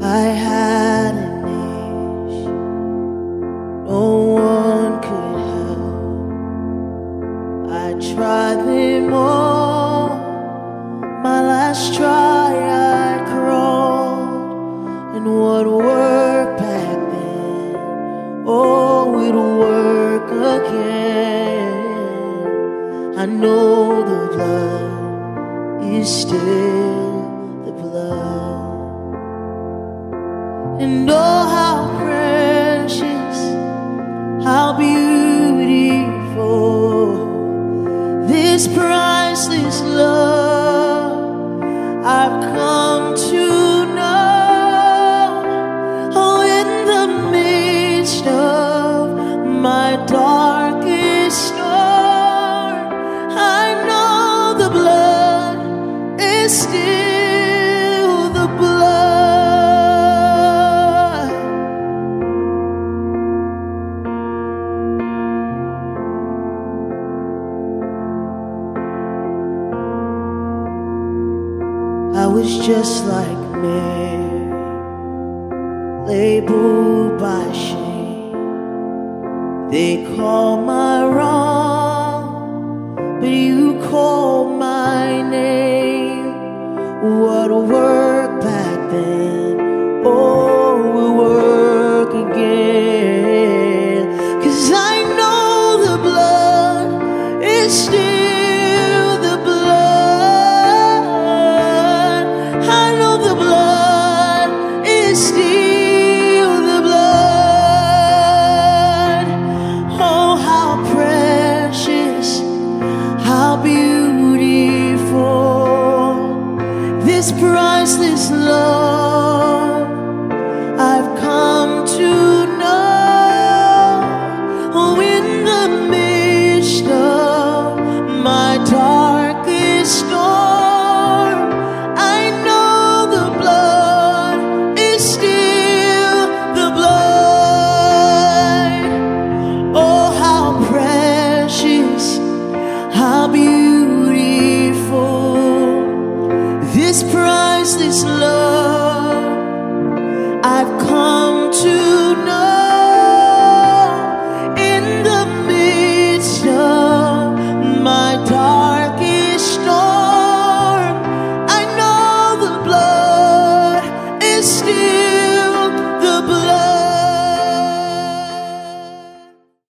I had an itch no one could help. I tried them all, my last try I crawled, and what worked back then, oh, it'll work again. I know the blood is still the blood. And oh, how precious, how beautiful, this priceless love I've come to know. Oh, in the midst of my darkest storm, I know the blood is still the blood. I was just like Mary, labeled by shame. They call my wrong, but you call my name. What a word.